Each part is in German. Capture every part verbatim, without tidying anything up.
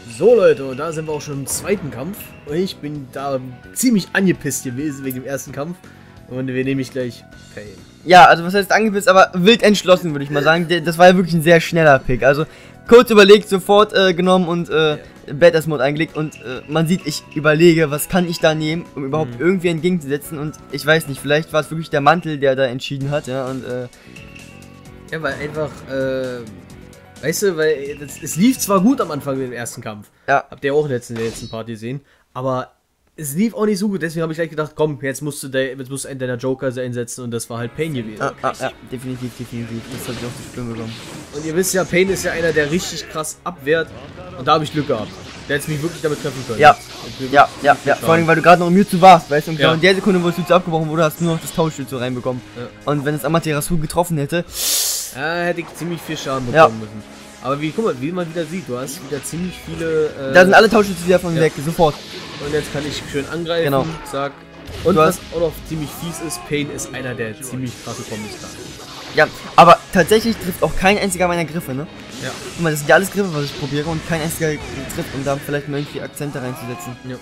So Leute, und da sind wir auch schon im zweiten Kampf. Und ich bin da ziemlich angepisst gewesen wegen dem ersten Kampf. Und wir nehmen ich gleich Pain. Ja, also was heißt angepisst, aber wild entschlossen, würde ich mal sagen. Das war ja wirklich ein sehr schneller Pick. Also kurz überlegt, sofort äh, genommen und äh, ja. Badass Mode eingelegt. Und äh, man sieht, ich überlege, was kann ich da nehmen, um überhaupt mhm. irgendwie entgegenzusetzen. Und ich weiß nicht, vielleicht war es wirklich der Mantel, der da entschieden hat. Ja, und äh, ja, weil einfach, äh, weißt du, weil das, es lief zwar gut am Anfang im ersten Kampf. Ja. Habt ihr auch in der letzten, in der letzten Party gesehen. Aber es lief auch nicht so gut, deswegen habe ich gleich gedacht, komm, jetzt musst du der, jetzt musst du einen deiner Joker einsetzen und das war halt Pain gewesen. Ah, ah, ja, definitiv, definitiv. Das habe ich auch zu spüren bekommen. Und ihr wisst ja, Pain ist ja einer, der richtig krass abwehrt und da habe ich Glück gehabt. Der hätte mich wirklich damit treffen können. Ja, ja, ja, ja. Vor allem, weil du gerade noch Mewtwo warst, weißt du, und genau ja. in der Sekunde, wo es Mewtwo abgebrochen wurde, hast du nur noch das Tauschschild so reinbekommen. Ja. Und wenn es Amaterasu getroffen hätte, ja, hätte ich ziemlich viel Schaden bekommen ja. müssen. Aber wie, guck mal, wie man wieder sieht, du hast wieder ziemlich viele... Äh, da sind alle Tauschschütze wieder von ja. weg, sofort. Und jetzt kann ich schön angreifen, genau. Zack. Und du was auch noch ziemlich fies ist, Pain ist einer der ziemlich krasse Kombis kann. Ja, aber tatsächlich trifft auch kein einziger meiner Griffe, ne? Ja. Guck mal, das sind ja alles Griffe, was ich probiere und kein einziger trifft, um da vielleicht mal irgendwie Akzente reinzusetzen. Ja.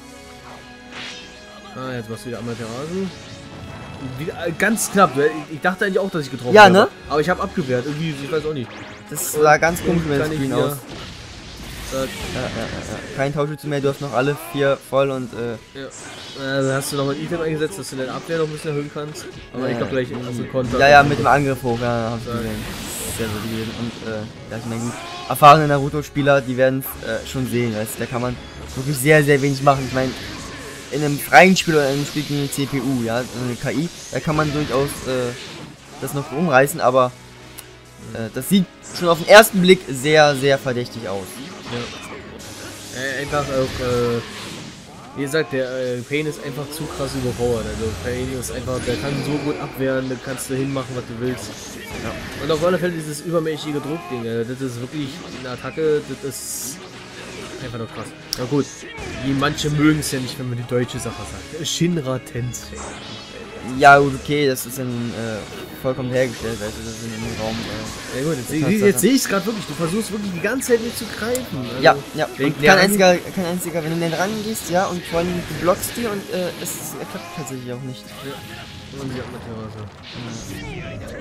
Ah, jetzt machst du wieder Amaterasu. Wieder, ganz knapp, ich dachte eigentlich auch, dass ich getroffen habe. Ja, ne? Aber ich habe abgewehrt, irgendwie, ich weiß auch nicht. Das sah ganz komisch mit dem Screen aus. Ja, ja, ja, ja. Kein Tauschschütze mehr, du hast noch alle vier voll und äh. Ja. Also hast du nochmal ein Item eingesetzt, dass du deine Abwehr noch ein bisschen erhöhen kannst. Aber ja, ich glaube gleich also Konter. Ja, ja, mit dem Angriff hoch, ja, hab ich gesehen. Sehr so gewesen. Und äh, das sind gut. Erfahrene Naruto-Spieler, die werden es äh, schon sehen, weißt du, da kann man wirklich sehr, sehr wenig machen. Ich meine, in einem freien Spiel oder in einem Spiel gegen eine C P U, ja, eine K I, da kann man durchaus äh, das noch umreißen, aber äh, das sieht schon auf den ersten Blick sehr, sehr verdächtig aus. Ja. Äh, einfach auch, äh, wie gesagt, der äh, Pain ist einfach zu krass überpowered. Also Pain ist einfach, der kann so gut abwehren, da kannst du hinmachen, was du willst. Ja. Und auf alle Fälle dieses übermäßige Druckding, äh, das ist wirklich eine Attacke, das ist einfach nur krass. Na gut, die manche mögen es ja nicht, wenn man die deutsche Sache sagt. Shinra Tensei. Ja gut, okay, das ist dann äh, vollkommen hergestellt, weißt du, das ist in dem Raum. Äh, ja gut, jetzt, jetzt, jetzt sehe ich es gerade wirklich, du versuchst wirklich die ganze Zeit nicht zu greifen. Also, ja, ja, kein einziger, kein einziger, wenn du dann rangehst, ja, und vor allem du blockst die und äh, es, es klappt tatsächlich auch nicht. Ja. Und sie hat mit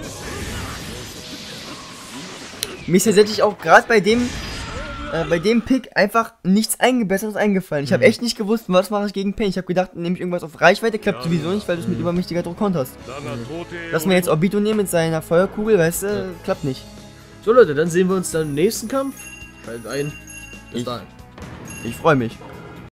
Mir ist tatsächlich auch gerade bei dem Äh, bei dem Pick einfach nichts Besseres eingefallen. Ich habe echt nicht gewusst, was mache ich gegen Pain. Ich habe gedacht, nehme ich irgendwas auf Reichweite, klappt sowieso nicht, weil du es mit übermächtiger Druck konterst. Lass mir jetzt Obito nehmen mit seiner Feuerkugel, weißt du, ja. klappt nicht. So Leute, dann sehen wir uns dann im nächsten Kampf. Schaltet ein. Bis ich, dahin. Ich freue mich.